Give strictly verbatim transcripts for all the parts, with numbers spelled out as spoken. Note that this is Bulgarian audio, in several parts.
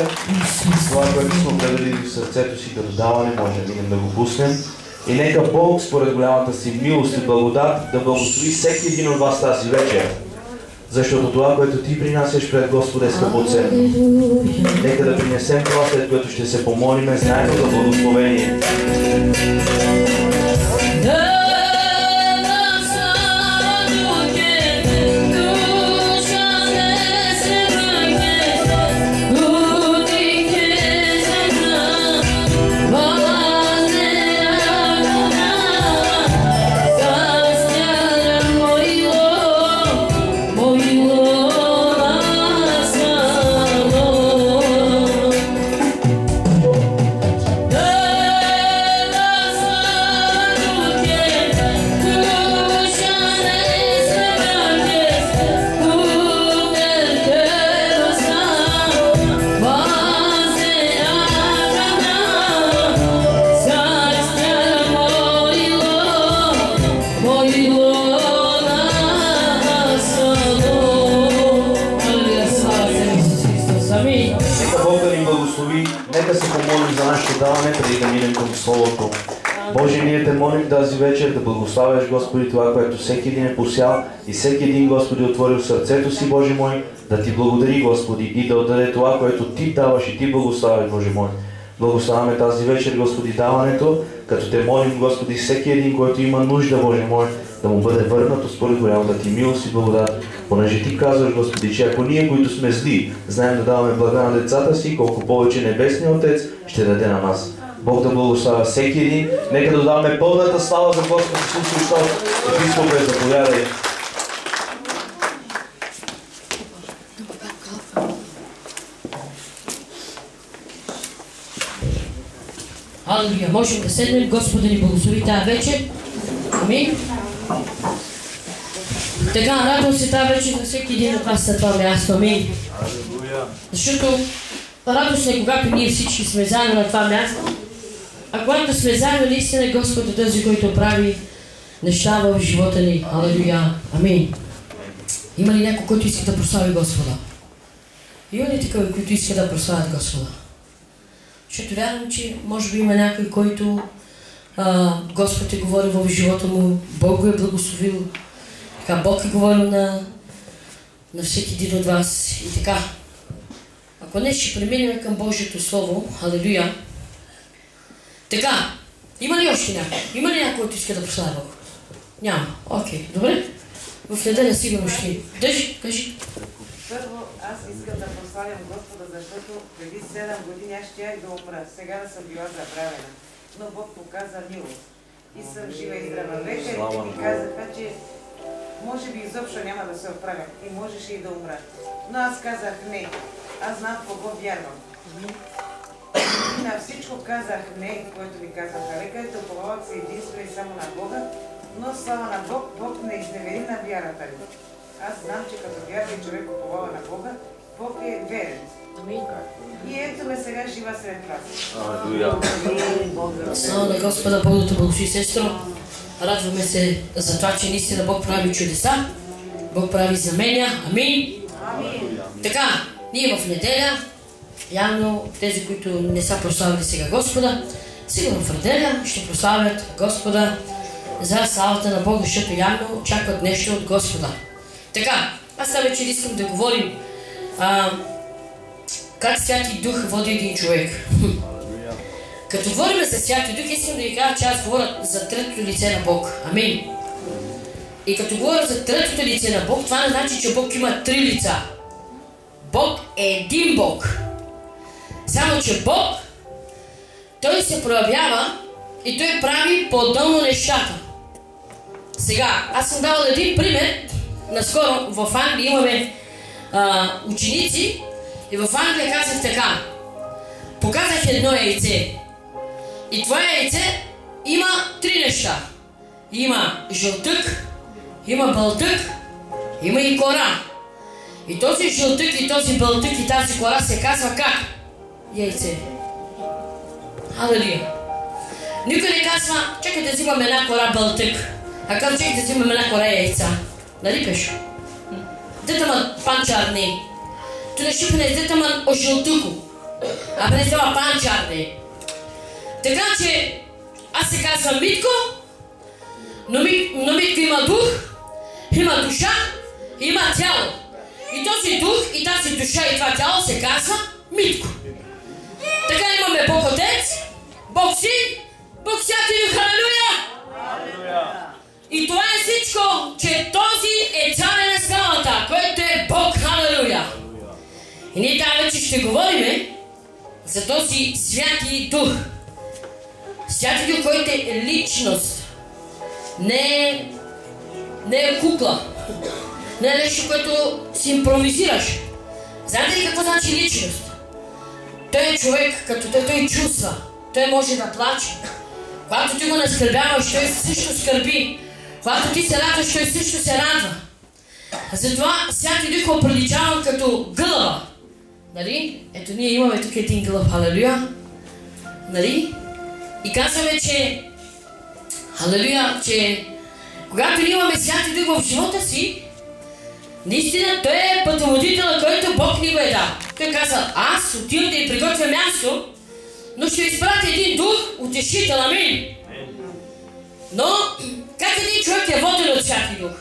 това, което сме определили в сърцето си като даване, може да минем да го пуснем. И нека Бог, според голямата си милост и благодат, да благослови всеки един от вас тази вечер. Защото това, което ти принасяш пред Господа, е скъпоценно. Нека да принесем това, след което ще се помолиме заедно за благословение. Преди да минем към Словото. Боже, ние те молим тази вечер да благославяш, Господи, това, което всеки един е посял и всеки един, Господи, отворил сърцето си, Боже мой, да ти благодари, Господи, и да отдаде това, което ти даваш и ти благославяш, Боже мой. Благославяме тази вечер, Господи, даването, като те молим, Господи, всеки един, който има нужда, Боже мой, да му бъде върнато според голямата ти милост и благодат. Понеже ти казваш, Господи, че ако ние, които сме зли, знаем да даваме блага на децата си, колко повече Небесният Отец ще даде на нас. Бог да благославя всеки един. Нека да даваме пълната слава за Господ Исус Христос. Епископе, заповядай. Алелуя. Можем да седнем. Господа ни благослови тази вечер. Амин. Така, радвам се тази вечер на всеки един от вас на това място. Амин. Защото радостно е, когато ние всички сме заедно на това място. А когато сме заедно, наистина Господ е този, който прави неща в живота ни. Алелуя. Амин. Има ли някой, който иска да прослави Господа? Има ли такива, които иска да прославят Господа? Защото вярвам, че може би има някой, който а, Господ е говорил в живота му, Бог го е благословил, така Бог е говорил на, на всеки един от вас и така. Ако не, ще преминем към Божието Слово. Алелуя. Така, има ли още някой? Има ли някой, който иска да прославя Бог? Няма. Окей, добре. В неделя сигурно ще. Държи, кажи. Първо, аз искам да прославям Господа, защото преди седем години аз щях да умра. Сега да съм била забравена. Но Бог показа милост. И съм жива и здрава. Лекарите ми казаха, че може би изобщо няма да се оправям и можеше и да умра. Но аз казах не. Аз знам кого вярвам. И на всичко казах не, което ми казаха лекарите, уповавах се единствено и само на Бога, но слава на Бог, Бог не изневери на вярата ми. Аз знам, че като вярва и човек уповава на Бога, Бог е верен. И ето ме сега жива сред вас. Слава на Господа, Бог да те благослови, сестро. Радваме се за това, че наистина Бог прави чудеса. Бог прави заменя. Амин. Амин. Така, ние в неделя, явно тези, които не са прославили сега Господа, сигурно в неделя ще прославят Господа за славата на Бога, защото явно очакват нещо от Господа. Така, аз сега вече искам да говорим а, как Святи Дух води един човек. Като говорим за Святи Дух, искам да ви кажа, че аз говоря за третото лице на Бог. Амин. И като говоря за третото лице на Бог, това не значи, че Бог има три лица. Бог е един Бог. Само, че Бог, Той се проявява и Той прави по-отделно нещата. Сега, аз съм давал един пример. Наскоро в Англия имаме а, ученици и в Англия казах така. Показах едно яйце. И това яйце има три неща. Има жълтък, има бълтък, има и кора. И този жълтък и този бълтък и тази кора се казва как? Яйце. Алелуя. Никой не казва, чакай да взимам една кора бълтък. А казва, чакай да взимам една кора яйца. Нали пеш? Дета ма панчарни. Tu ne știu când este tămăn o jăltucu. а не това панчарне. Така че аз се казвам Митко, но, Ми, но Митко има дух, има душа, има тяло. И този дух, и тази душа, и това тяло се казва Митко. Така имаме Бог Отец, Бог Син, Бог Святи Дух, халелуя! И това е всичко, че този е царя на славата, който е Бог, халелуя! И ние тази вече ще говорим за този Святи Дух. Святи Дух, който е личност. Не е, не е кукла. Не е нещо, което си импровизираш. Знаете ли какво значи личност? Той е човек, като той, той чувства. Той може да плаче. Когато ти го наскърбяваш, той също скърби. Когато ти се радваш, той също се радва. Затова Святи Дух го приличавам като гълъба. Нали? Ето ние имаме тук един гълъб, халелуя. Нали? И казваме, че халелуя, че когато ние имаме Святи Дух в живота си, наистина той е пътеводителът, който Бог ни го е дал. Той каза, аз отивам да ви приготвя място, но ще ви изпратя един дух, утешител, амин. Но, как един човек е воден от Святи Дух?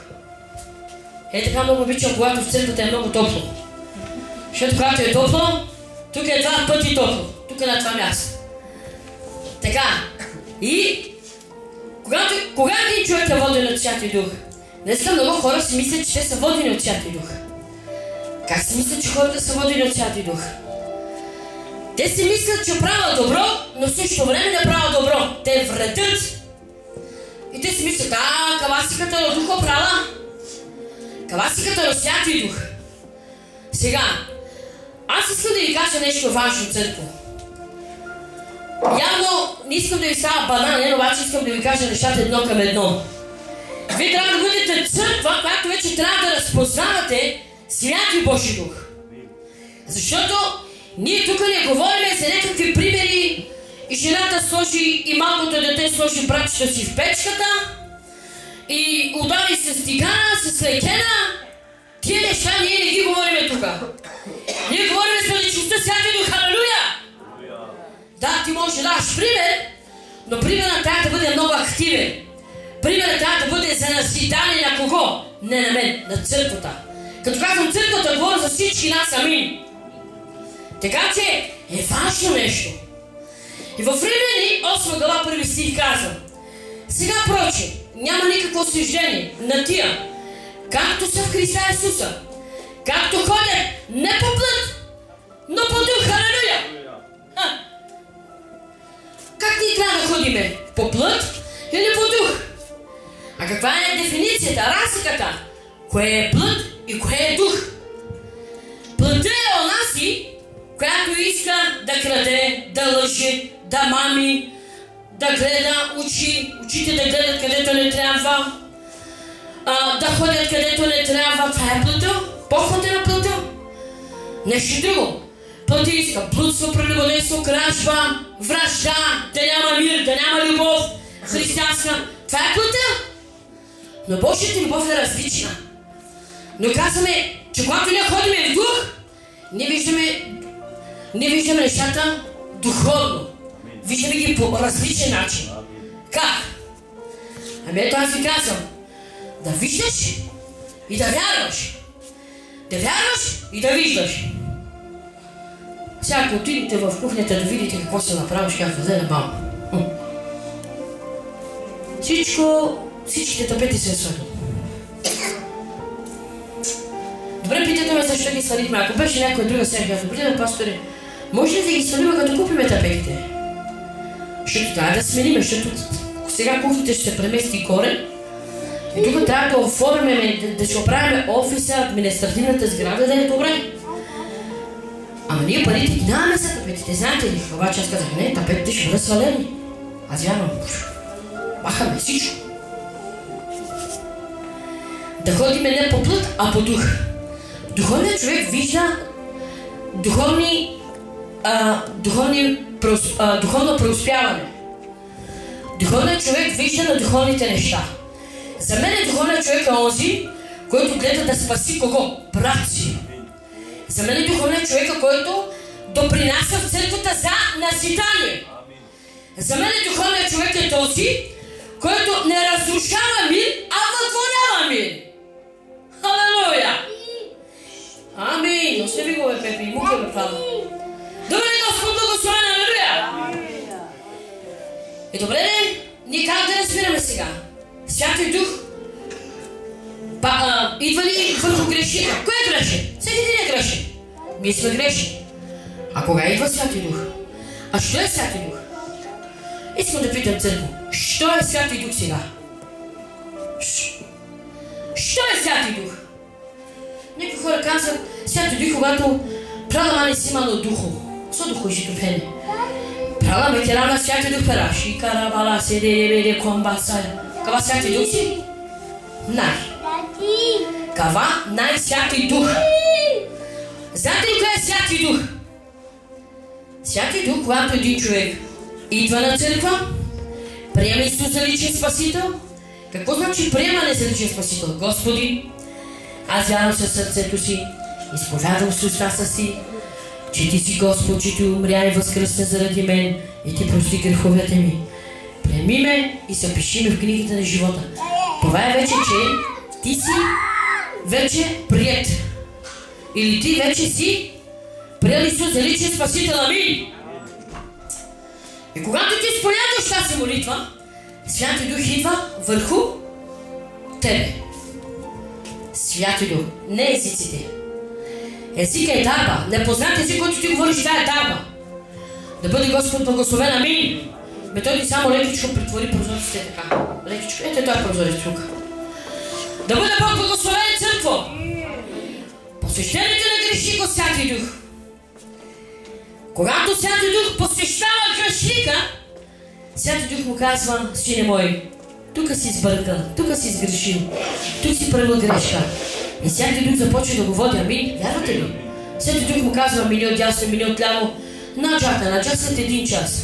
Е така много обичам, когато в църквата е много топло. Защото когато е топло, тук е два пъти топло. Тук е на това място. Така. И, когато, когато един човек е воден от Святи Дух, днеска много хора си мислят, че те са водени от Святи Дух. Как си мислят, че хората са водени от Святи Дух? Те си мислят, че правят добро, но в същото време не правят добро. Те вредят. И те си мислят, а, кавасиката на Духа права. Кавасиката на Святи Дух. Сега, аз искам да ви кажа нещо важно, църкво. Явно не искам да ви става банален, обаче искам да ви кажа нещата едно към едно. Вие трябва да бъдете църква, която вече трябва да разпознавате Святи Божи Дух. Защото ние тук не говорим за някакви примери и жената сложи и малкото дете сложи братчето си в печката и удари с тигана, с лекена. Тия неща ние не ги говорим тук. Ние говорим за личността Святи Дух, халелуя! Да, ти можеш да даш пример, но примерът трябва да бъде много активен. Примерът трябва да бъде за назидание на кого? Не на мен, на църквата. Като казвам църквата, говоря за всички нас, амин. Така че е важно нещо. И в Римляни, осма глава, първи стих казва: сега проче, няма никакво осъждение на тия, както са в Христа Исуса, както ходят не по плът, но по дух, халелуя! Ха. Как ние трябва да ходиме? По плът или по дух? А каква е дефиницията, разликата? Кое е плът и кое е дух? Плътът е онази, която иска да краде, да лъже, да мами, да гледа очи, очите да гледат където не трябва, а, да ходят където не трябва. Това е плътта, похвата на плътта. Нещо друго. Плътта иска блудство, прелюбодейство, кражба, вражда, да няма мир, да няма любов, християнска. Това е плътта. Но Божията любов е различна. Но казваме, че когато ние ходим в дух, ние виждаме, ние виждаме нещата духовно. Виждаме ги по различен начин. Как? Ами ето аз ви казвам, да виждаш и да вярваш. Да вярваш и да виждаш. Сега ако отидете в кухнята да видите какво се направи, ще кажа, взе на баба. Всичко, всичките тапети се свали. Добре, питате ме защо ги свалихме. Ако беше някоя друга серия, добре, да, пасторе, може ли да ги свалим, като купиме тапетите? Защото трябва да сменим, защото сега кухните ще се премести горе и тук трябва да оформяме, да, да ще оправяме офиса, административната сграда, да е добре. Ама ние парите ги нямаме за тапетите, знаете ли? Обаче аз казах, не, тапетите ще бъдат свалени. Аз вярвам, махаме всичко. Да ходиме не по плът, а по дух. Духовният човек вижда духовни, а, духовни, а, духовно преуспяване. Духовният човек вижда на духовните неща. За мен е духовният човек е онзи, който гледа да спаси кого? Брат си. За мен е духовният човек, който допринася в църквата за назидание. За мен духовният човек е този, който не разрушава мир, а вътворява мир. Халелуя! Амин! Но сте ви го, Пепи, мука ме правда. Добре, Господ благословен, алелуя! И добре ли? Ние как да разбираме сега? Святия Дух па, а, идва ли върху грешника? Кой е грешен? Всеки един е грешен. Ние сме грешни. А кога идва Святия Дух? А що е Святия Дух? Искам да питам църква. Що е Святия Дух сега? Що е Святия Дух? Някои хора казват, Святия Дух, когато прала мане си имало духо. Со духо ще топене. Прала ме тера на Святия Дух пера. Ши карабала се де беде комбасая. Кава Святия Дух си? Най. Кава най-Святия Дух. Знаете ли кой е Святия Дух? Святия Дух, когато един човек идва на църква, приема Исус за личен спасител. Какво значи приемане за личен спасител? Господи, аз вярвам със сърцето си, изповядам с устата си, че Ти си Господ, че Ти умря и възкръсна заради мен и Ти прости греховете ми. Приеми ме и запиши ме в книгата на живота. Това е вече, че Ти си вече приет. Или Ти вече си приел Исус за личен спасител. Амин! И когато ти използваш тази молитва, Святия Дух идва върху тебе. Святия Дух, не езиците. Езика е дарба. Непознат език, който ти говориш, това е дарба. Да бъде Господ благословен. Амин! Методи само лекичко притвори прозорците така. Лекичко. Ето това е прозорец тук. Да бъде Бог благословен църква. Посвещението на грешника от Святия Дух. Когато Святия Дух посвещава грешника, Святия Дух му казва, сине мой, тук си сбъркал, тук си сгрешил, тук си правил грешка. И Святия Дух започва да го води. Амин. Вярвате ли? Святия Дух му казва, мини от дясно, мини от ляво, на джака, на час след един час.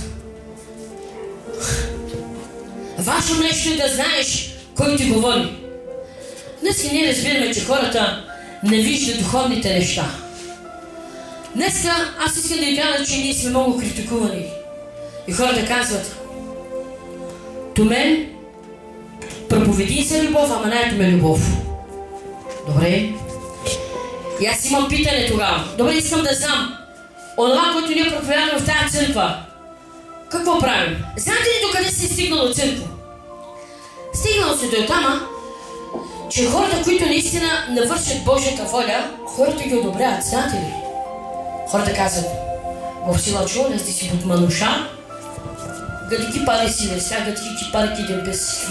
Важно нещо е да знаеш кой ти говори. Днес ние разбираме, че хората не виждат духовните неща. Днеска аз искам да ви кажа, че ние сме много критикувани. И хората казват, то мен проповеди за любов, ама не ето ме любов. Добре. И аз имам питане тогава. Добре, искам да знам. Онова, което ние проповядваме в тази църква, какво правим? Знаете ли докъде се е стигнало църква? Стигнало се до тама, че хората, които наистина навършат Божията воля, хората ги одобряват. Знаете ли? Хората казват, в сила чу, не сте си под мануша, гъди ки пари си веся, гъди ки пари ки ден без.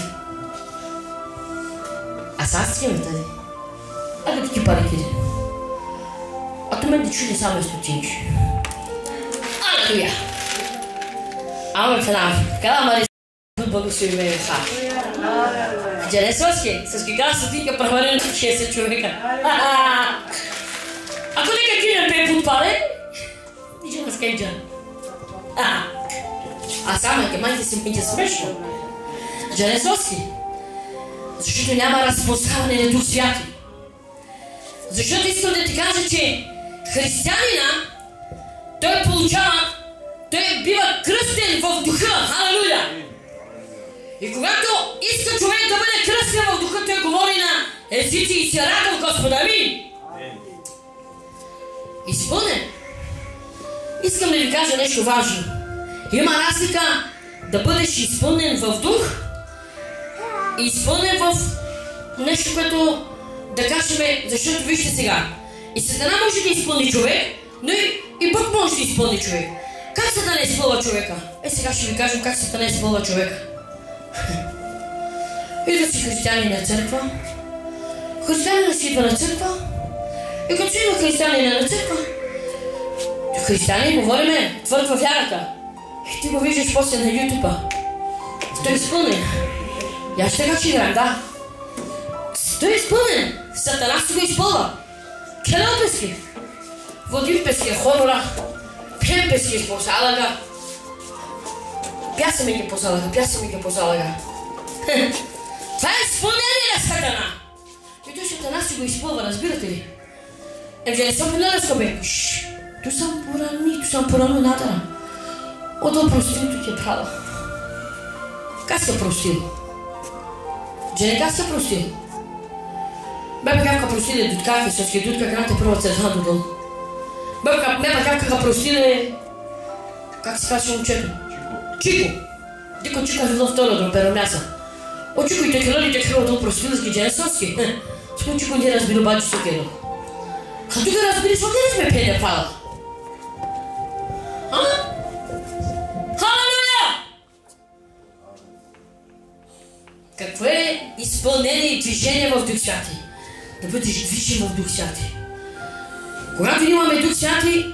А сега стигаме тази. А гъди ки пари ки ден. А то мен да чуде само стотинки. Алелуя! Ама в една, kada мари благослови ме ха. Джене соски, с кога стотинка прехвърлен шестдесет човека. Ако нека кинем пе подпале, ниче не скайджа. А само е, майте си мите смешно. Джене соски. Защото няма разпознаване на Дух Святи. Защото искам да ти кажа, че християнина, той получава, той бива кръстен в духа. Халелуя! И когато иска човек да бъде кръстен в духа, той говори на езици и се радва в Господа. Амин! Изпълнен. Искам да ви кажа нещо важно. Има разлика да бъдеш изпълнен в дух и изпълнен в нещо, което да кажем, защото вижте сега. И Сатана може да изпълни човек, но и, и Бог може да изпълни човек. Как Сатана изпълва човека? Е, сега ще ви кажем как Сатана изпълва човека. Идва си християни на църква. Християнина си идва на църква. И като си идва християнина на църква, християни говориме твърд във вярата. И ти го виждаш после на ютуба. Той е изпълнен. И аз ще така че играем, да. Той е изпълнен. Сатана си го изпълва. Келел пески. Водим пески хорора. Пием пески по залага. Пясаме ги по залага, пясаме ги по залага. Това е изпълнение на Сатана. И той Сатана си го изпълва, разбирате ли? Евгений съм на скобе. ту съм порани, ту съм порано надара. Одо простил, ту ќе права. Как се простил? Джене, как се простил? Бебе, как простиле дудкаки, сочки дудка, канате прво църква додол. Бебе, бебе, как га простиле... Как се каже момчето? Чико. Дико Чика било второ до перомяса. О, Чико и те хилали, те хилали дол простили с гиджене соски. Чико Чико не разбира бачи сокено. А тук разбираш, оде не сме пене пала. А? Халелуя! Какво е изпълнение и движение в Дух Святи? Да бъдеш движен в Дух Святи. Когато имаме Дух Святи,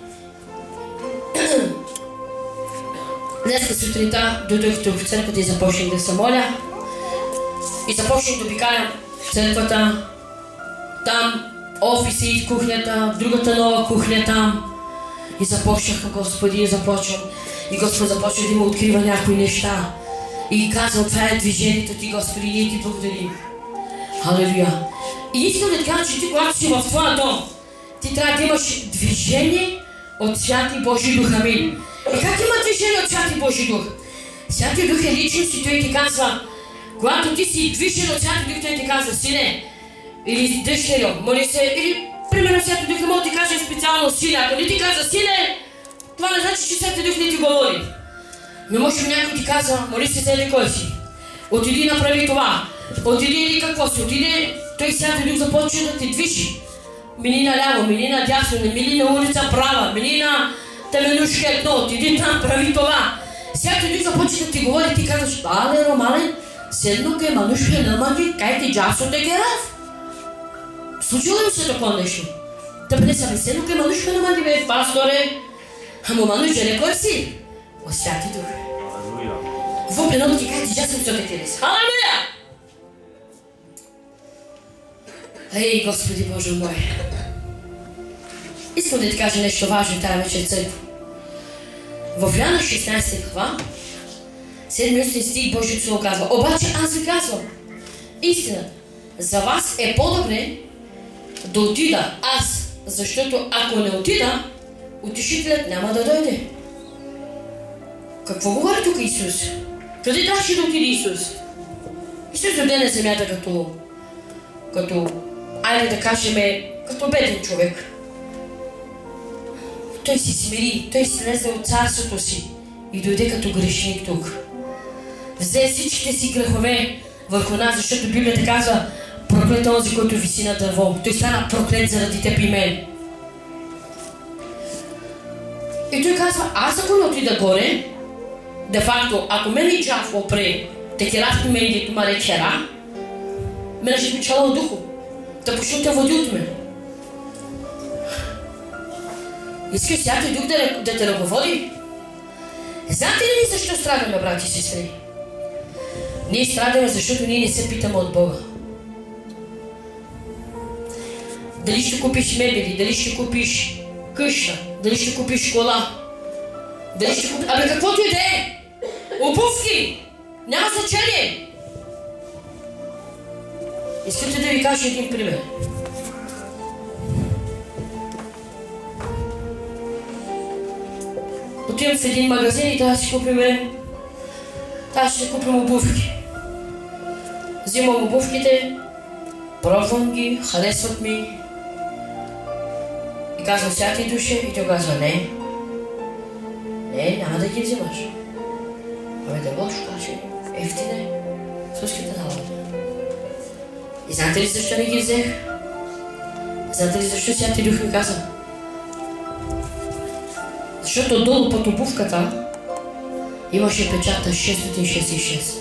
днеска сутринта дойдох тук в църквата и започнах да се моля. И започнах да обикалям църквата. Там офиси, кухнята, другата нова кухня там. И започнах, Господи, и започвам. И Господ започва да ми открива някои неща. И казва, това е движението ти, Господи, ние ти благодарим. Халелуя. И искам да ти кажа, че ти, когато си в твоя дом, ти трябва да имаш движение от Святи Божи Дух. Амин. И как има движение от Святи Божи Дух? Святи Дух е личност и той ти казва, когато ти си движен от Святи Дух, той ти казва, сине, или дъщерю, моли се, или примерно Святи Дух не може да ти каже специално сине. Ако не ти казва сине, това не значи, че Святи Дух не ти говори. Но може би някой ти казва, моли се за кой си. Отиди направи това. Отиди или какво си. Отиди, той Святи Дух започва да те движи. Мини наляво, мини надясно, не мини на улица права, мини на теменушка едно, отиди там, прави това. Святи Дух започва да ти говори, ти казваш, але, Романе, седно ке манушка намаги, кай ти джасо те герав. Случило ли се такова нещо? Та не са седно ке манушка намаги, бе, пасторе. Амо мануш, не кой си? О, Святи Дух. Въпреното ти кай ти джасо те герав. Халелуя! Ей, Господи Боже мой! Искам да ти кажа нещо важно тази вечер църква. В Йоанна шестнадесета глава, седми стих Божието Слово казва, обаче аз ви казвам, истината, за вас е по-добре да отида аз, защото ако не отида, утешителят няма да дойде. Какво говори тук Исус? Къде трябваше да отиде Исус? Исус дойде на земята като, като, айде да кажем, като беден човек. Той си смири, той слезе от царството си и дойде като грешник тук. Взе всичките си грехове върху нас, защото Библията казва, проклет онзи, който виси на дърво. Той стана проклет заради теб и мен. И той казва, аз ако не отида горе, де факто, ако мен и джав опре, те керахте мен и дето маре кера, мен ще ми чала от духо. Да почну те води от мен. Искаш Святи Дух да, да те ръководи? Знаете ли защо страдаме, брати и сестри? Ние страдаме, защото ние не се питаме от Бога. Дали ще купиш мебели, дали ще купиш къща, дали ще купиш кола, дали ще купиш... Абе каквото и да е! Обувки! Няма значение! Искате да ви кажа един пример. Отивам в един магазин и трябва да си купиме... Трябва да си купим обувки. Взимам обувките, пробвам ги, харесват ми. И казвам Святи Душе и той казва не. Не, няма да ги взимаш. Абе да лошо каже, ефтине, слушките на лъда. И знаете ли защо не ги взех? Знаете ли защо Святи Дух ми каза? Защото долу под обувката имаше печата шестстотин шестдесет и шест.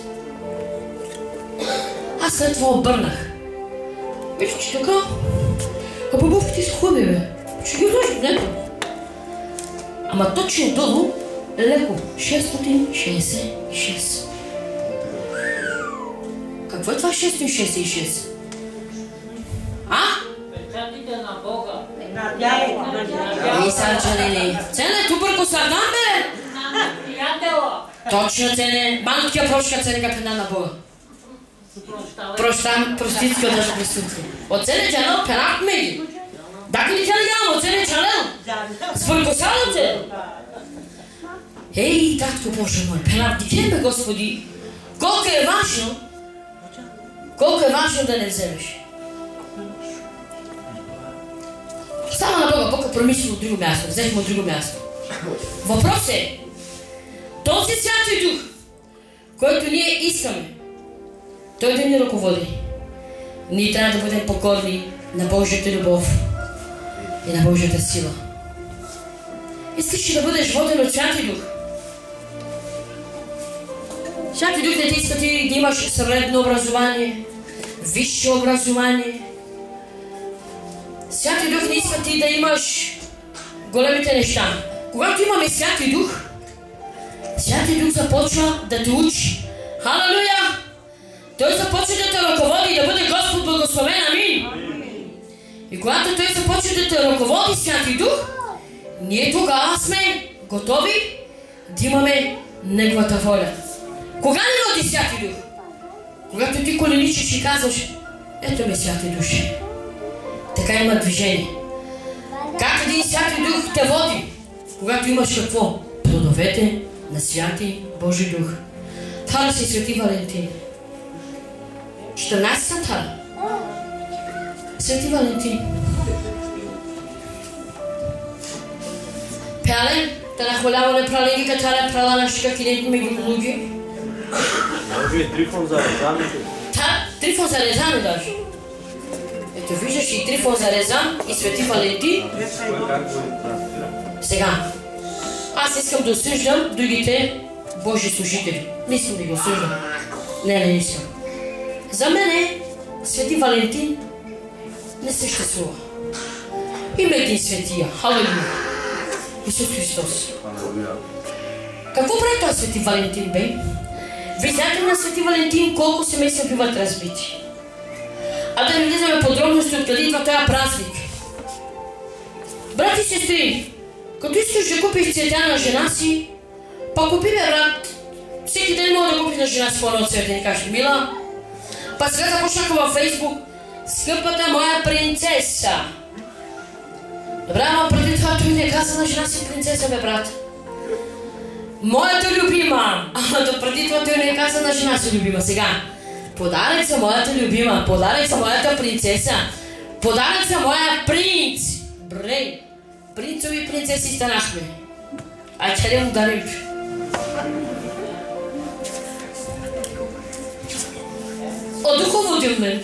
Аз след това обърнах. Виж, че така, а обувките са хубави, бе. Ще ги вложим, не? Ама точно долу, леко, шестстотин шестдесет и шест. Какво е това шестстотин шестдесет и шест? А? Печатите на Бога. На дявола. Ей, Санчалили. Цене, тубърко сардам, бе! На приятела. Точно, Цене. Банкия прошка, Цене, как една на Бога. Прощавай. Прощам, простицка да се присутства. От Цене, Джано, пенак ми. Dacă li chiamano, se ne cialel. Sfъркосало те. Ей, татко Боже мой, пенавдикеме, Господи, колко е важно, колко е важно да не вземеш. Слава на Бога, Бог е промислил от друго място, взехме от друго място. Въпрос е, този Святи Дух, който ние искаме, той да ни ръководи. Ние трябва да бъдем покорни на Божията любов и на Божията сила. Искаш ли да бъдеш воден от Святи Дух? Святи Дух не ти иска ти да имаш средно образование, висше образование. Святи Дух не иска ти да имаш големите неща. Когато имаме Святи Дух, Святи Дух започва да те учи. Халелуя! Той започва да те ръководи и да бъде Господ благословен. Амин! И когато Той започва да те ръководи, Святи Дух, ние тогава сме готови да имаме Неговата воля. Кога ни води Святи Дух? Когато ти коленичиш и казваш, ето ме Святи Душе. Така има движение. Как един Святи Дух те води? Когато имаш какво? Плодовете на Святи Божи Дух. Тара си Свети Валентин. четиринайсета тара. Свети Валентин. Пялен, да нахваляваме праленги, катара прала на шика кинети меги луги. Може и Трифон зарезан. Та, Трифон зарезан е даже. Ето виждаш и Трифон зарезан и Свети Валентин. Сега, аз искам да осъждам другите Божи служители. Не искам да ги осъждам. Не, не искам. За мене Свети Валентин не съществува. Има един светия. Халелуя. Исус Христос. Какво прави този Свети Валентин, бе? Вие знаете на Свети Валентин колко семейства биват разбити. А да не влизаме подробности откъде идва този празник. Брати и сестри, като искаш да купиш цветя на жена си, па купи бе, брат. Всеки ден мога да купиш на жена си по-едно цвете. Не кажеш, мила. Па сега започнаха във Фейсбук. Скъпата моя принцеса. Добре, ама преди това той не каза на жена си принцеса, бе, брат. Моята любима. Ама до преди това той не каза на жена си любима. Сега. Подарък за моята любима. Подарък за моята принцеса. Подарък за моя принц. Бре. Принцови и принцеси станахме. А че ли му дарим? От духово от мен.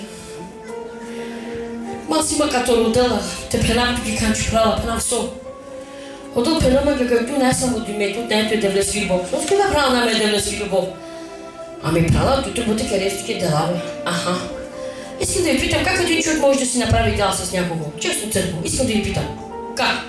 Аз има като родела, те пленам ги канчу прала, пленам со. Отдол пленам га както не съм от името, днето е да влеси любов. Оски да прала наме да влеси любов. Ами прала, туто бъде карестики дела, бе. Аха. Искам да ви питам, как един човек може да си направи дела с някого? Честно църкво, искам да ви питам. Как?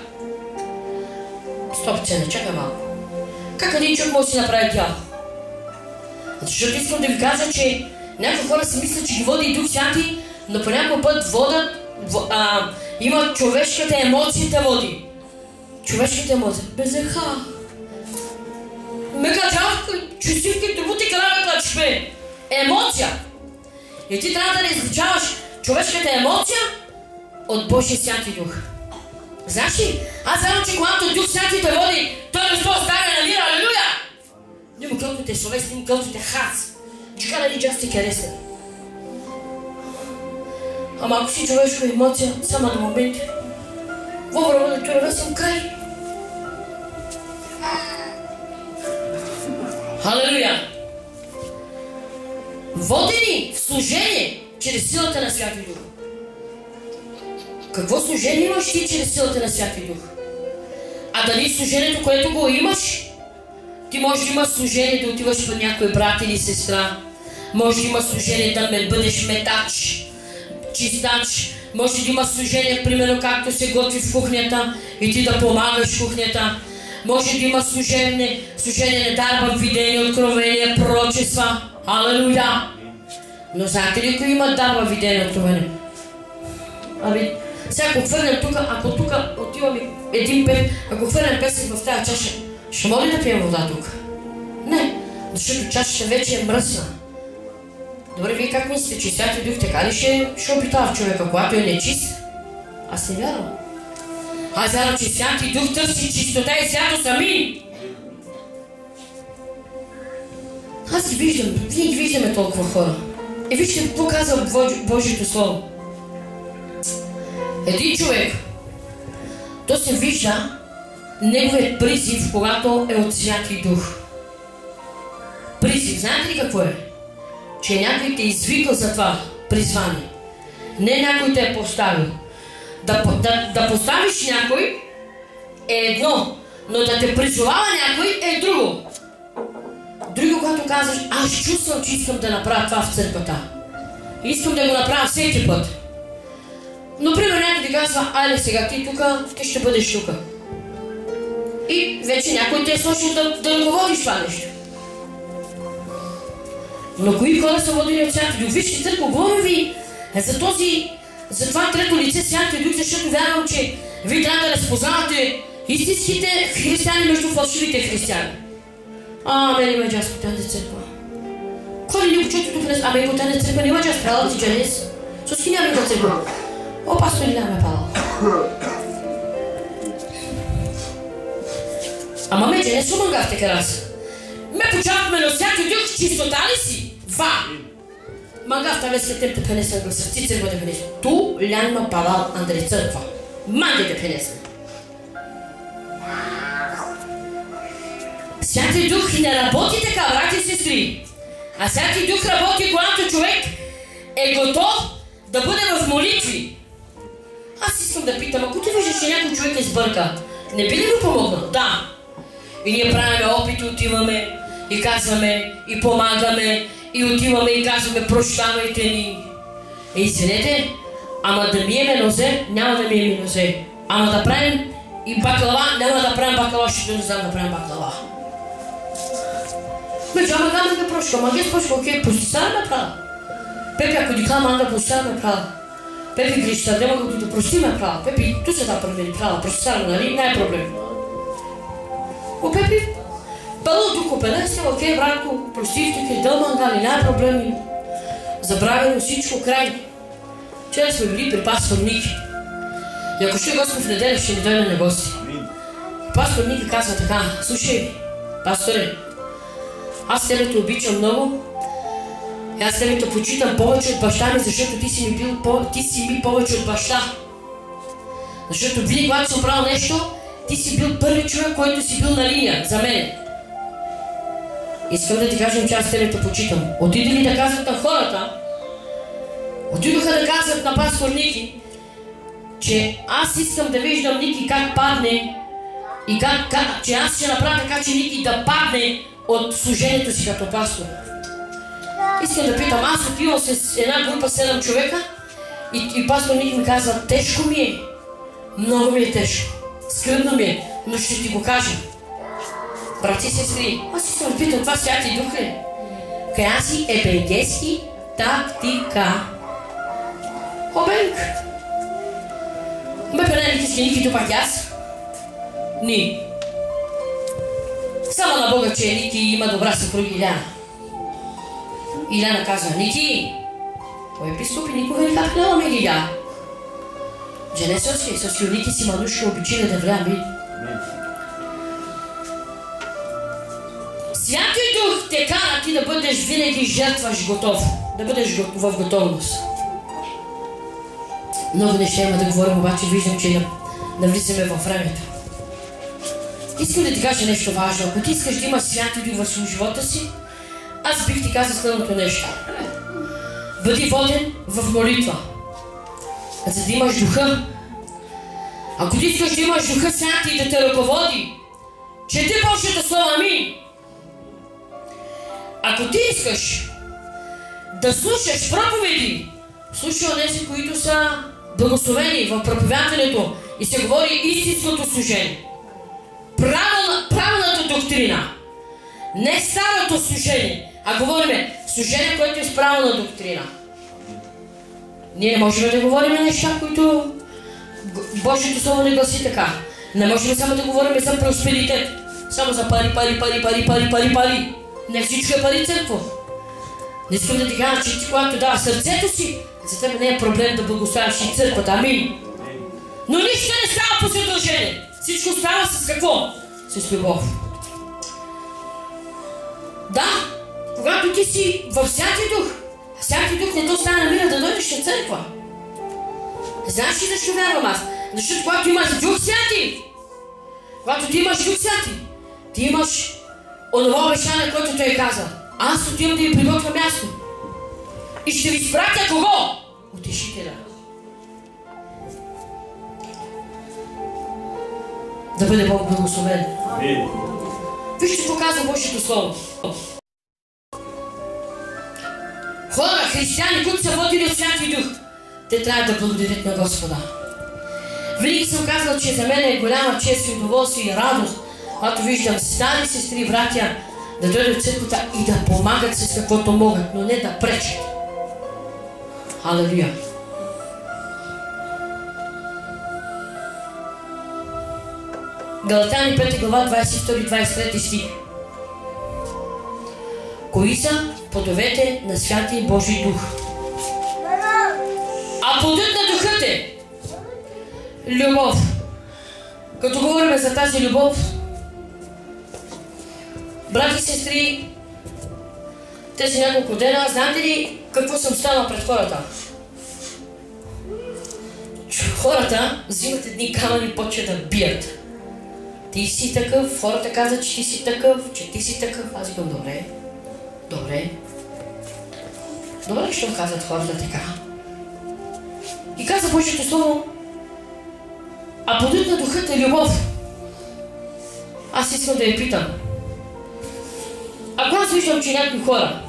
Стоп, цена, чакай малко. Как един човек може да си направи дела? Защото искам да ви кажа, че някои хора си мислят, че ги води и Дух Святи, но по някой път водят, а, има човешката емоция да води. Човешката емоция. Безеха. Мекаджавка, чувствивки, трубути, карава, клачпе. Емоция. И ти трябва да не различаваш човешката емоция от Божия Святи Дух. Знаеш ли? Аз знам, че когато Дух Святи те води, той не сто стане на мира, алелуя! Нимо кълтите словесни, нимо кълтите хас. Чека да ни части кересен. Ама ако си човешка емоция, само на моменти, во време да турава съм край. Халелуя! Водени в служение чрез силата на Святи Дух. Какво служение имаш ти чрез силата на Святи Дух? А дали служението, което го имаш, ти може да имаш служение да отиваш при някой брат или сестра, може да имаш служение да ме бъдеш метач, чистач, може да имаш служение, примерно както се готви в кухнята и ти да помагаш в кухнята, може да имаш служение, служение на дарба, видение, откровение, пророчества. Алелуя! Но знаете ли, кои имат дарба, видение, откровение? Ами, сега ако хвърлям тук, ако тук отиваме един пет, ако хвърлям песен в тази чаша, ще може ли да пием вода тук? Не, защото чашата вече е мръсна. Добре, вие как мислите, че Святи Дух така ли ще, ще обитава в човека, когато е нечист? Аз не вярвам. Аз вярвам, че Святи Дух търси чистота и святост. Амин. Аз ги виждам, винаги виждаме толкова хора. И вижте какво казва Божието Слово. Един човек, то се вижда неговият призив, когато е от Святи Дух. Призив, знаете ли какво е? Че някой те е извикал за това призвание. Не някой те е поставил. Да, да, да поставиш някой е едно, но да те призовава някой е друго. Друго, когато казваш, аз чувствам, че искам да направя това в църквата. Искам да го направя всеки път. Но, примерно, някой ти казва, айде сега ти тука, ти ще бъдеш тука. И вече някой те е сложил да, да ръководиш това нещо. Но кои хора са водили от Святи Дух? Вижте, църква, говоря ви за този, за това трето лице Святи Дух, защото вярвам, че вие трябва да разпознавате истинските християни между фалшивите християни. А, мен има джаз потенде църква. Кой ли ни почуто тук днес? А, мен потенде църква няма джаз, правила ти джанес. Соски няма има църква. О, пастор ли няма пала? Ама ме джанес умангав така раз. Ме почаваме на Святи Дух, чистота ли си? Ва! Мангав там е след теб те пенесен гласа, ти църква да пенесен. Ту лянма палал Андрей църква. Манде да пенесен. Святи Дух не работи така, брати и сестри. А Святи Дух работи, когато човек е готов да бъде в молитви. Аз искам да питам, ако ти виждаш, че някой човек е сбърка, не би ли го помогнал? Да. И ние правим опити, отиваме и казваме, и помагаме, и отиваме и казваме, прощавайте ни. Е, извинете, ама да миеме нозе, няма да миеме нозе. Ама да правим и баклава, няма да правим баклава, защото не знам да правим баклава. Бе, ама да ме прошка, ама ге спочка, окей, простиставаме права. Пепи, ако ти казвам, да простиставаме права. Пепи, грешта, да мога да простиме права. Пепи, ту се да промени права, простиставаме, нали? Не е проблем. О, Пепи, пълно тук опене сте, окей, братко, простивте ке, дълман, дали, не е проблеми. Забравено всичко, край. Вчера сме били при пастор Ники. И ако ще Господ в неделя, ще ни дойде на гости. Пастор Ники казва така, слушай, пасторе, аз тебе те обичам много и аз тебе те почитам повече от баща ми, защото ти си ми, бил, ти си ми повече от баща. Защото винаги, когато съм правил нещо, ти си бил първи човек, който си бил на линия за мен. Искам да ти кажем, че аз тебе те почитам. Отиде ли да казват на хората, отидоха да казват на пастор Ники, че аз искам да виждам Ники как падне и как, как, че аз ще направя така, че Ники да падне от служението си като пастор. Искам да питам, аз отивам с една група седем човека и, и пастор Ники ми казва, тежко ми е, много ми е тежко, скръбно ми е, но ще ти го кажа. Брати и сестри, аз искам да питам, това Святи Дух ли? Коя си ебенгейски тактика? Обенк. Ме пенелики с Ники пак аз? Ни. Само на Бога, че Ники има добра съпруга Иляна. Иляна казва, Ники, кой епископи никога не хапнала ме гига. Жене Соси, Соси Ники си манушка обичина да влями. Святи Дух те кара ти да бъдеш винаги жертваш готов, да бъдеш в готовност. Много неща има да говорим, обаче виждам, че навлизаме във времето. Искам да ти кажа нещо важно. Ако ти искаш да имаш Святи Дух в живота си, аз бих ти казал следното нещо. Бъди воден в молитва, за да имаш Духа. Ако ти искаш да имаш Духа Святи и да те ръководи, чети Божието Слово, амин. Ако ти искаш да слушаш проповеди, слушай онези, които са благословени в проповядването и се говори истинското служение. Правилна, правилната доктрина. Не старото служение, а говориме служение, което е с правилна доктрина. Ние не можем да говорим неща, които Божието Слово не гласи така. Не можем само да говорим за просперитет. Само за пари, пари, пари, пари, пари, пари, пари. Не всичко е пари, църкво. Не искам да ти кажа, че ти когато дава сърцето си, за теб не е проблем да благославиш и църквата. Амин. Но нищо не става по задължение. Всичко става с какво? С любов. Да, когато ти си в Святи Дух, Святи Дух не то стане намира да дойдеш на църква. Знаеш ли защо вярвам аз? Защото когато имаш Дух Святи, когато ти имаш Дух Святи, ти имаш онова обещание, което той каза. Аз отивам да ви приготвя място. И ще ви изпратя кого? Утешителя. Да бъде Бог благословен. Вижте какво казва Божието Слово. Хора, християни, които са водили от Святи Дух, те трябва да благодарят на Господа. Винаги съм казал, че за мен е голяма чест и удоволствие и радост, когато виждам стари сестри и братя да дойдат в църквата и да помагат с каквото могат, но не да пречат. Халелуя! Галатяни пета глава двадесет и втори двадесет и трети стих. Кои са плодовете на Святия Божий Дух? А плодът на Духът е любов. Като говорим за тази любов, брати и сестри, тези няколко дена, знаете ли какво съм станал пред хората? Хората взимат едни камъни и почват да бият. Ти си такъв, хората казват, че ти си такъв, че ти си такъв. Аз викам, добре, добре. Добре, що казват хората така? И каза Божието Слово, а плодът на Духът е любов. Аз искам да я питам. Ако аз виждам, че някои хора,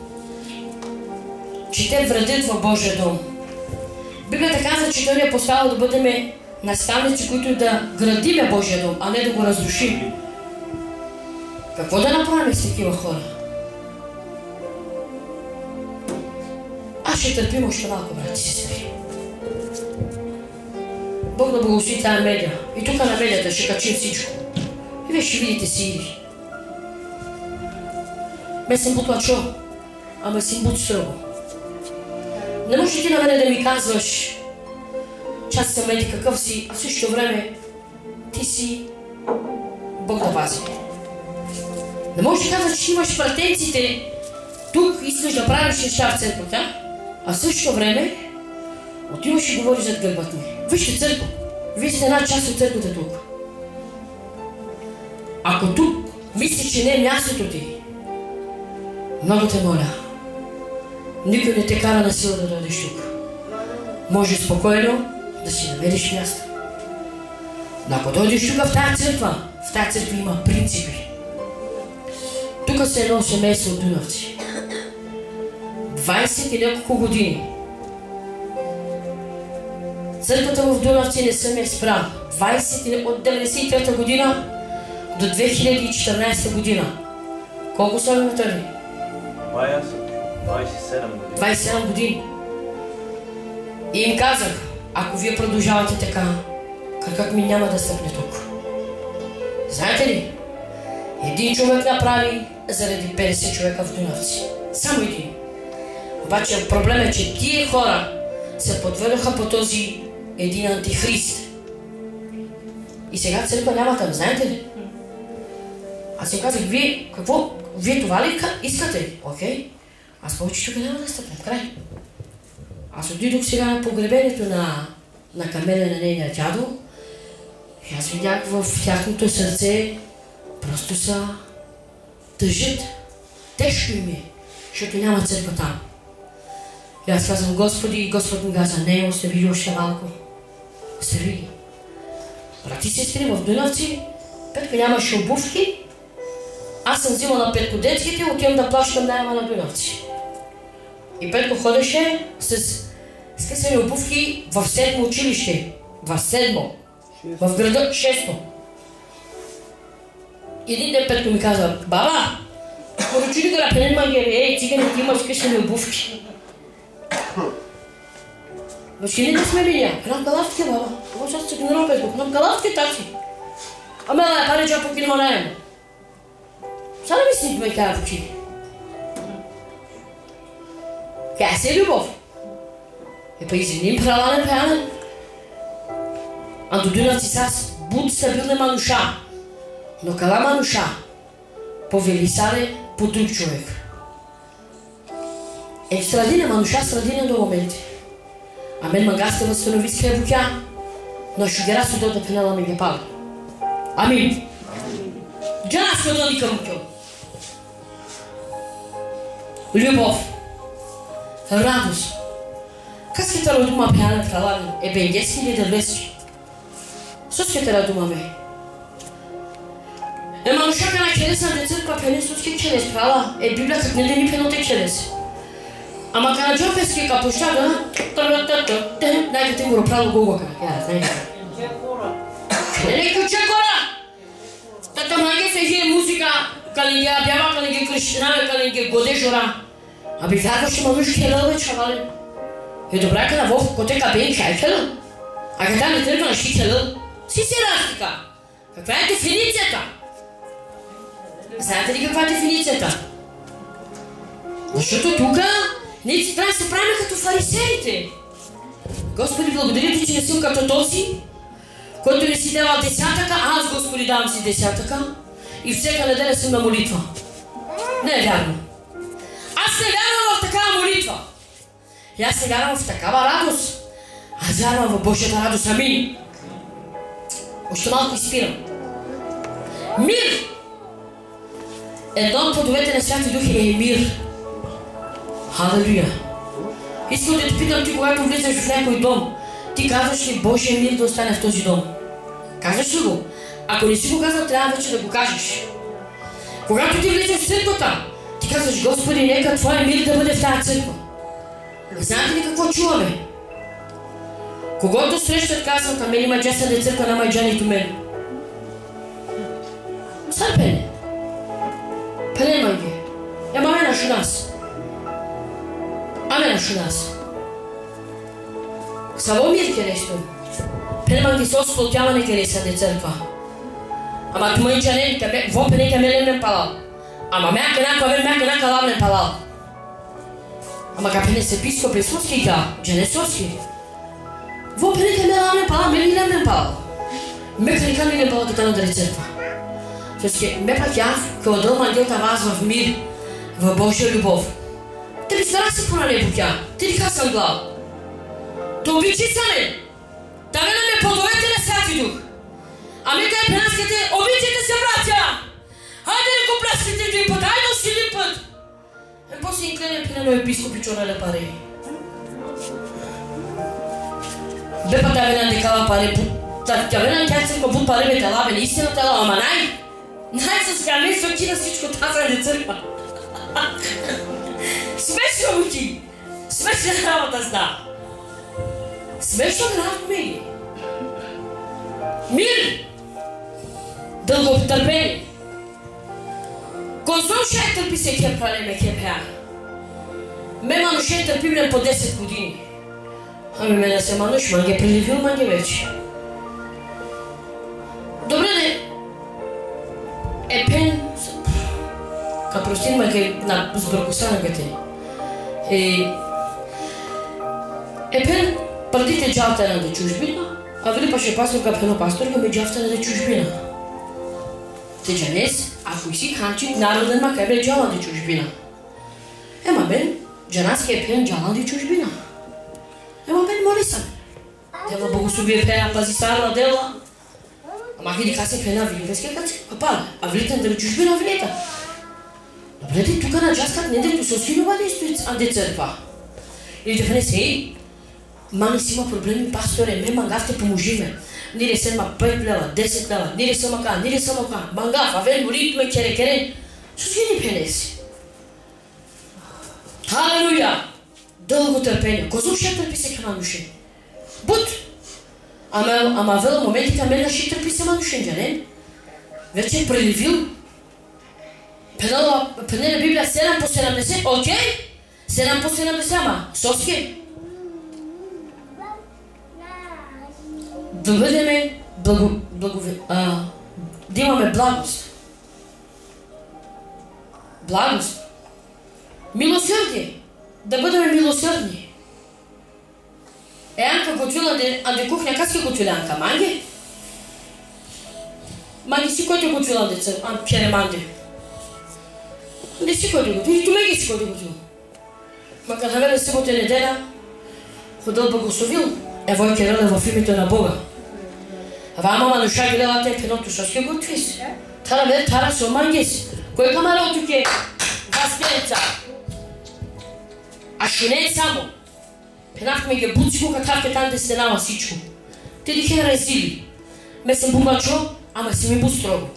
че те вредят в Божия дом, Библията казва, че Той ни е поставил да бъдем наставници, които да градиме Божия дом, а не да го разрушим. Какво да направим с такива хора? Аз ще търпим още малко, брати и сестри. Бог да благослови тази медия. И тук на медията ще качим всичко. И вие ще видите сири. Ме съм бутлачо, ама съм бут строго. Не можеш ти на мене да ми казваш, че аз съм еди какъв си, а в същото време ти си Бог да пази. Не можеш да казваш, че имаш пратенците, тук искаш да правиш неща в църквата, а в същото време отиваш и говориш зад гърбът ми. Вижте църква. Вие сте една част от църквата тук. Ако тук мислиш, че не е мястото ти, много те моля, никой не те кара на сила да дойдеш тук. Може спокойно да си намериш място. Но ако дойдеш тук в тази църква, в тази църква има принципи. Тук са едно семейство от дунавци. двадесет и няколко години. Църквата в Дунавци не съм я спрял. От деветдесет и трета година до две хиляди и четиринадесета година. Колко са ми вътре? двадесет и седем години. двадесет и седем години. И им казах, ако вие продължавате така, кракът ми няма да стъпне тук. Знаете ли? Един човек направи заради петдесет човека в Дунавци. Само един. Обаче проблем е, че тия хора се подведоха по този един антихрист. И сега църква няма там, знаете ли? Аз им казах, вие какво? Вие това ли искате? Окей. Аз повече тук няма да стъпнем. Край. Аз отидох сега на погребението на, на Камеля, на нейния дядо. И аз видях в тяхното сърце просто са тъжат. Тежко им е, защото няма църква там. И аз казвам, Господи, и Господ ми каза, не, остави още малко. Остави. Брати и сестри, в Дунавци, Петко нямаше обувки. Аз съм взимала Петко детските и отивам да плащам найема на Дунавци. И Петко ходеше с скъсани обувки в седмо училище. В седмо. В града шесто. Един ден Петко ми каза, баба, поручи ли да пенен мангери, ей, цигани, ти имаш скъсани обувки. Машините сме видя. Кнам калавки, баба. Какво ще се генерал Петко? Кнам калавки, такси. Ама да, пари джа покинема найема. Са да ми сни ме кара в очи? Кая се е любов? Е па извиним права на пеяна. Антодунавци сас буд стабилна мануша, но кала мануша повелисаре по друг човек. Е, страдина мануша страдина до моменти. А мен мангаста възстанови с хлебукя, но шугера судо да пенела ми ги пали. Амин. Джанаско до никъм кьо. Любов. Радост. Къските родума пяна в калавин е бенгески или дървески. Суските родума ме. Е манушака на келеса на църква пене суски келес прала е Библия как не дени пеноте келес. Ама ка на джопески ка пощада, най-кате го ропрало гугака. Я, знаете. Не кюче кора! Тата манге се хие музика, кали ги абява, кали ги крещинаве, кали ги годежора. Аби вярваше мануш келел бе чавале. Е добра ка на Вов, коте ка бен чай келел. А ка не тръгва на ши келел. Си се разлика. Каква е дефиницията? Знаете ли каква е дефиницията? Защото тук ние си трябва да се правим като фарисеите. Господи, благодаря ти, че не съм като този, който не си дава десятъка, а аз, Господи, давам си десятъка и всяка неделя съм на молитва. Не е вярно. Аз не вярвам в такава молитва. И аз не вярвам в такава радост. Аз вярвам в Божията радост. Амин. Още малко изпирам. Мир! Едно от плодовете на Святи Дух е мир. Халелуя! Искам да те питам ти, когато влизаш в някой дом, ти казваш ли Божия мир да остане в този дом? Казваш ли го? Ако не си го казал, трябва вече да го кажеш. Когато ти влизаш в църквата, ти казваш, Господи, нека Твоя мир да бъде в тази църква. Знаете ли какво чуваме? Когато срещат, казват, а мен има джесна де църква на майджаните мен. Сърпене. Пелен манге. Ема ме нашу нас. Аме нашу нас. Само мир ке нещо. Пелен манге со сплотяване ке неса де църква. Ама тмънчанен, во пене ке мелен мен палал. Ама мяка нака мен мяка нака лавнен палал. Ама капене се писко присутски ка, джене соски. Во пене ке мелен мен палал, мели лен мен палал. Мека ника не мен палал да тъна да църква. Защото ме пак яв, като дълма ангелта вас в мир, в Божия любов. Те ли стара си пона небо тя? Те ли ха съм глав? То обичи са ме! Да ме ме плодовете на Святи Дух. Ами кай пенаските, обичите се, братя! Хайде не го пляскате един път, хайде още един път! Е, после им клене пинено епископи чона на пари. Бе па да ме декала пари, тя ме на тя църква буд пари ме тела, бе не истина тела, ама най! Най-със гаме соки на всичко тази не църква. Смешно му ти! Смешна работа зна! Смешно работа ми! Мир! Дълготърпение! Консум ще търпи се ке пралеме ке пеа. Ме ману ще търпи ме по десет години. Ами мене се мануш, манге преливил, манге вече. Добре де, е пен, ка простин ме на сбъркоса на гъте. Е пен, пърдите джалта на де чужбина, а вели паше пастор ка пено пастор ка ме джалта на де чужбина. Те джанес, ако си ханчик народен ма кай бе джала де чужбина. Ема бен, джанас ке пен джала де чужбина. Ема бен моли съм. Дела богословие пея, пази сарна дела. Ама хиди касе пена вилинския каци, апала, а влитен да чужбина влета. Добре ти тука на джаскат не дето со синова да истои анде църква. Или да пенес, ей, мани си има проблеми, пасторе, ме мангавте поможи ме. Нире сема пет лева, десет лева, нире сема ка, нире сема ка, мангав, авен, молитме, кере, кере. Со сини пенеси. Халелуя! Дълго търпение. Козум ще търпи се към манушен. Бут! Ама, ама вела моментите мен ще търпи се манушен, джанен. Вече е преливил. Пенела, пенела Библия седем по седемдесет, окей? седем по седемдесет, ама, соски. Да бъдеме благо, благове, а, да имаме благост. Благост. Милосърдие. Да бъдем милосърдни. Е, Анка готвила, анде кухня, как си готвила Анка? Манги? Манги си който готвила деца, ан пиене манди. Не си който готвила, и туме ги си който готвила. Ма kada vele събота неделя, ходил благословил, ево Кириле в името на Бога. Ава мама нуша гледала те пеното, що ще готвис? Тара ве, тара се омангис. Кой камара тук е? Васкенца. А ще не е само. Пенахме ги буци го, какъв е там да стенава всичко. Те дихе резили. Ме съм бумачо, ама си ми бу строго.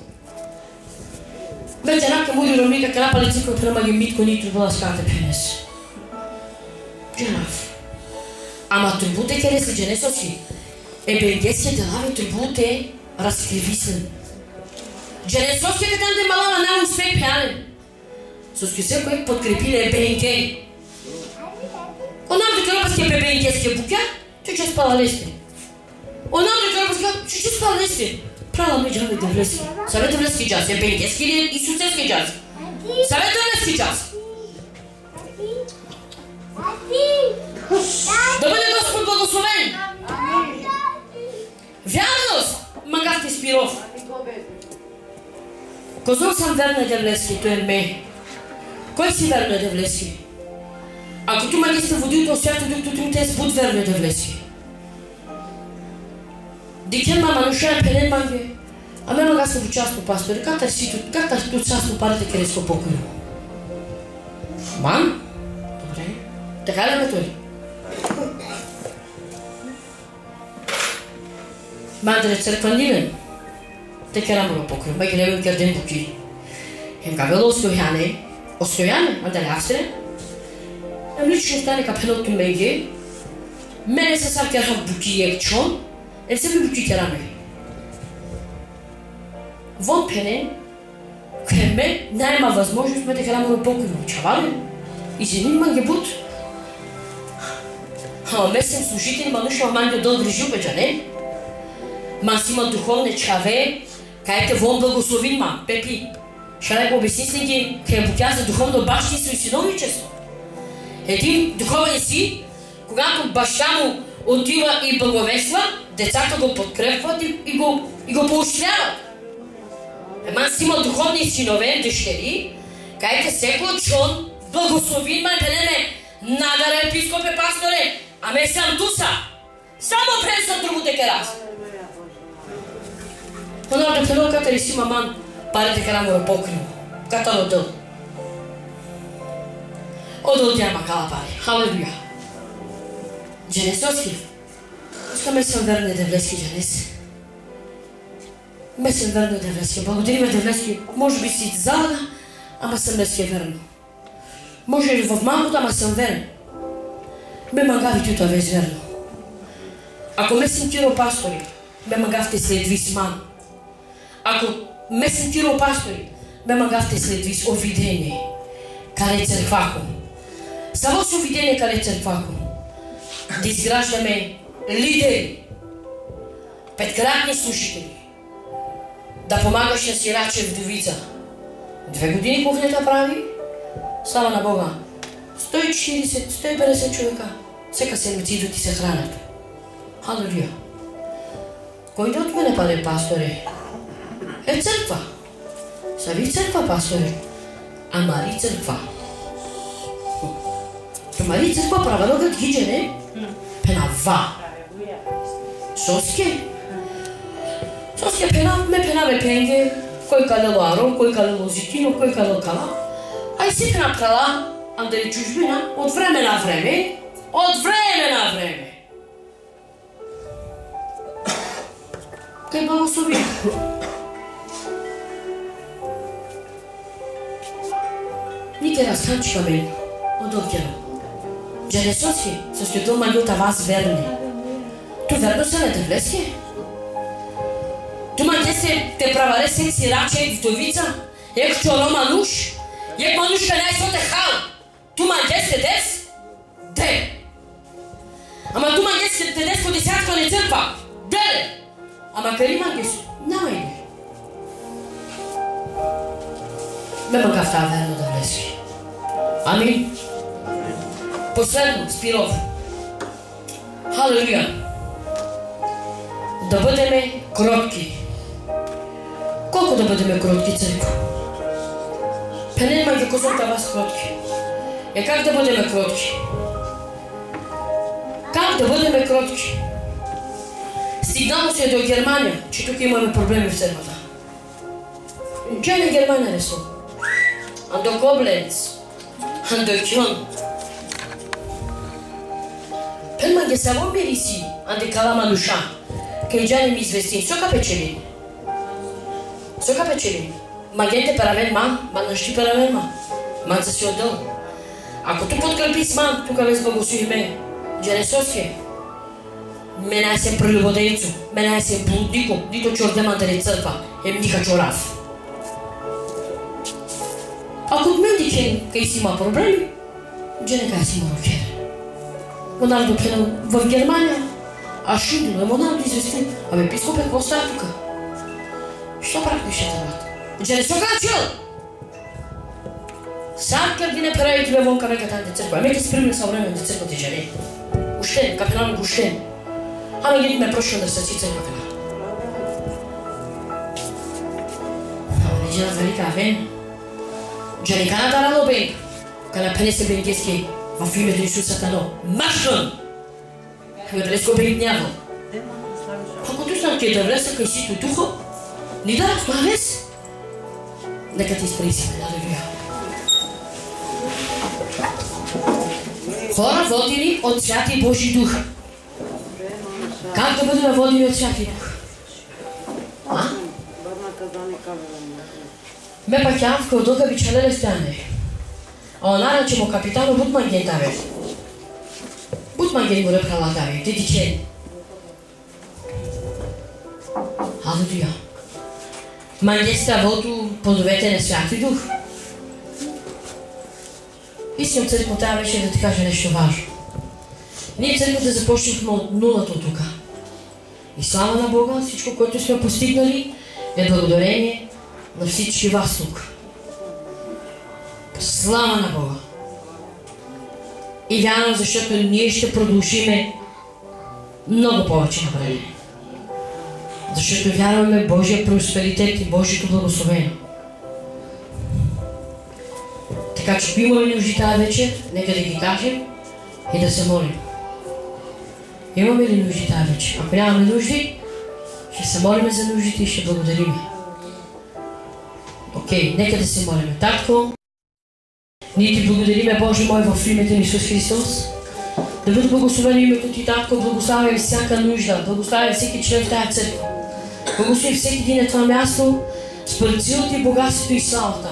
Вече една към уди ромика, кана палици, който нема ги митко, нито бъла ската пенес. Дженав. Ама трубуте ке не се дженесоски. Ебенгеске делави трубуте разкривисен. Дженесоски катан де малава не успей пяне. Соски се кой подкрепили ебенге. Onam da kărăbăsche pe beinkesche buchea, tu ce spala leste. Onam da kărăbăsche, tu ce spala leste. Prala me jame de vleski. Save de vleski jas, e beinkesche li Isusesche jas. Save de vleski jas. Да бъде Господ благословен. Вярност, магавте Спиров. Козок съм верна де влески, той е ме. Кой си верна де влески? Ако tu mai este vădutul свято, докато tu te sput verme de vleski. De ce mama nu știa pe mangi? A mea mă să vucească pastore, как си tu, как tu часто парите креско покой. Мам? Добре. Така ли ме той? Мандре църква нивен. Те кера му покой, ме гледам кърден буки. Хем кавело остояне, остояне, мандре авсре. Am lично стане капеното меге, мене се сам кера буки екчон, е се би буки кера ме. Вон пене, креме, найма възможност ме да кера му покойно. Чавале, извини манге бут. Ама месен служител, ма нуша манге дълг режил беджа, не? Ма си има духовне чаве, кайте вон благословин, ма, пепи. Шарай го обясни си ги, къде букя за духовно бащинство и синовничество. Един духовен си, когато баща му отива и благовества, децата го подкрепват и, и, го, и го поощряват. Ема си има духовни синове, дъщери, кайте секо чон, благословин ме пенеме, надара епископе пасторе, а ме сам туса. Само пресън другите керас. Онова да пенал ката ли си маман, парите кера му покрил, ката родъл. Odol tja makala pare. Halleluja. Дженесоски. Ска ме съм верна Девлески, Дженес. Ме съм верна Девлески. Благодариме Девлески. Може би си залага, ама съм Девлески верно. Може ли в малкото, ама съм верен. Ме магави тюта вез верно. Ако ме съм тиро пастори, ме магавте след вис ман. Ако ме съм тиро пастори, ме магавте след вис овидение. Каде църквако. Само с увидение къде църквако. Да изграждаме лидери, петкратни служители, да помагаш на сираче вдовица. Две години кухнята прави, слава на Бога. сто и четиридесет до сто и петдесет човека. Всека седмица идват и се хранят. Халелуя. Кой да от мене паде, пасторе? Е църква. Сави църква, пасторе. Ама ли църква? Ама ли църква правилогът гиджене? Пенава. Соске? Соске пенав, ме пенаве пенге, кой калело аром, кой калело зитино, кой калело кала. Ай си пенав кала, андали чужбина, от време на време, от време на време. Кой благослови? Нике разханчика бе, одовкено. Дженесоски, също ма от вас верни. То верно са не те влески? Тума те се те праваре сек сираче ек вдовица, ек чоро мануш, ек мануш пенай соте хал. Тума те се дес? Де. Ама тума те се те дес по десятко не църква. Де. Ама къде ма дес? Няма иде. Ме макав тази верно да влески. Амин. Последно, Спиров. халелуя, да бъдем кротки. Колко да бъдем кротки, църква? Пенема ги козата вас кротки. Е как да бъдем кротки? Как да бъдем кротки? Стигнало се до Германия, че тук имаме проблеми в църквата. Джани Германия не са. А до Кобленц, а до Кьон. Пенма ги само мериси, а де калама душа. Кай Джани ми известим, сока печели. Сока печели. Магенте паравен ман, манащи паравен ман. Ман са си отдъл. Ако ту подкрепи с ман, тук без благослови ме. Джанесовски. Мене се прелюбодейцу, мене се блуднико, нито чордема да църква, ем ниха чорав. Ако от мен дикен, кай си има проблеми, джене кай си има рокер. Монардо пенал в Германия, а шудно е Монардо известен, абе епископът какво става тука? Що правят нещата, брат? Джене сока чул! Сам къде не прави тебе вонка мека тази църква, ами ке спримне съвремен де църква ти жене. Ущен, капитан Ущен. Ама ги ме прошъл да се си църквата. Ама жена велика авен. Джани кана дарало бен. Кана пенесе бенгески в името на Исус Сатано. Машън! Ама дали ско бен днявал. Ако tu съм ке да влеса къй си тутухо, ни да разглавес. Нека ти изпресиме, алелуя. Хора водени от Святия Божи Дух. Как да бъдем водени от Святия Дух? А? Ме пак ям в кълдуха бичалеле стане. А онара, че му капитано Бутманген даве. Бутманген го ръпрала даве, ти тичен. Алелуя. Манге ставото плодовете на Святия Дух. Искам църквата беше да ти кажа нещо важно. Ние църквата започнахме от нулата от тука. И слава на Бога, всичко, което сме постигнали, е благодарение на всички вас тук. Слава на Бога. И вярвам, защото ние ще продължиме много повече напред. Защото вярваме в Божия просперитет и Божието благословение. Така че ако имаме нужди тази вечер, нека да ги кажем и да се молим. Имаме ли нужди тази вечер? Ако нямаме нужди, ще се молим за нуждите и ще благодарим. Окей, нека да се молим. Татко, ние ти благодариме, Боже мой, в името на Исус Христос. Да бъде благословено името ти, Татко, благославяй всяка нужда, благославяй всеки член в тази църква. Благослови всеки един на това място, според силата и богатството и славата.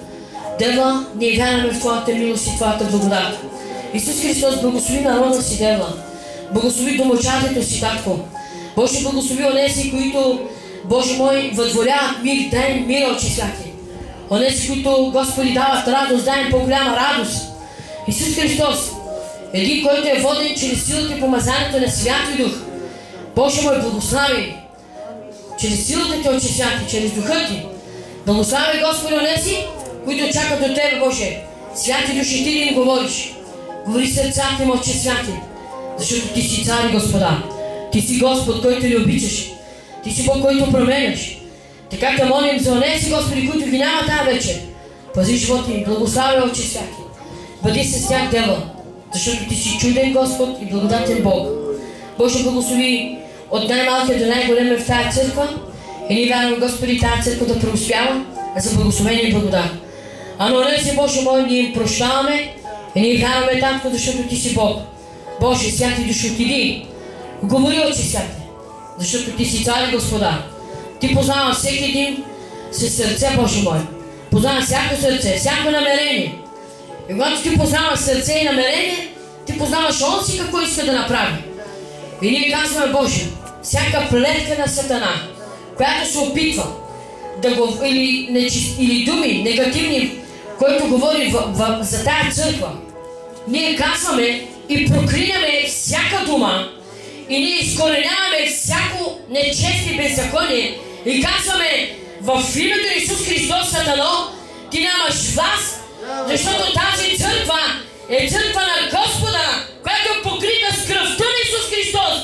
Девла, ние вярваме в Твоята милост и Твоята благодат. Исус Христос, благослови народа си, Девла. Благослови домочадето си, Татко. Боже, благослови онези, които, Боже мой, въдворяват мир, ден, мир, Отче святи. Онези, които, Господи, дават радост, дай им по-голяма радост. Исус Христос, един, който е воден чрез силата и помазанието на Святи Дух. Боже мой, благослави чрез силата ти, Отче святи, чрез Духа ти. Благослави, Господи, онези, които чакат от Тебе, Боже. Святи Души, Ти им говориш. Говори сърцата им, Отче святи. Защото Ти си цар и Господа. Ти си Господ, който ни обичаш. Ти си Бог, който променяш. Така да молим за онези, Господи, които ги няма тази вечер. Пази живота им, благославяй, Отче святи. Бъди с тях, Девла, защото Ти си чуден Господ и благодатен Бог. Боже, благослови от най-малкия до най-големия в тази църква. И ние вярваме, Господи, тази църква да преуспява за благословение и благодат. А на онези, Боже мой, ние им прощаваме и ние вярваме, Татко, защото Ти си Бог. Боже, Святи Души, отиди. Говори, Отче святи, защото Ти си цар и Господа. Ти познава всеки един със сърце, Боже мой. Познава всяко сърце, всяко намерение. И когато Ти познаваш сърце и намерение, Ти познаваш он си какво иска да направи. И ние казваме, Боже, всяка плетка на Сатана, която се опитва да го, или, нечи, или думи негативни, който говори в, в, за тая църква, ние казваме и проклинаме всяка дума и ние изкореняваме всяко нечест и беззаконие и казваме в името на Исус Христос, Сатано, ти нямаш власт, защото тази църква е църква на Господа, която е покрита с кръвта на Исус Христос.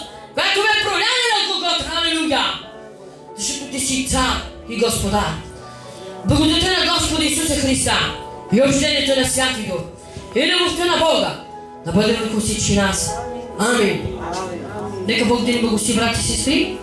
си Цар и Господар. Благодата на Господа Исуса Христа и общението на Святи Дух и любовта на Бога да бъде върху всички нас. Амин. Нека Бог да ни благослови, брати и сестри.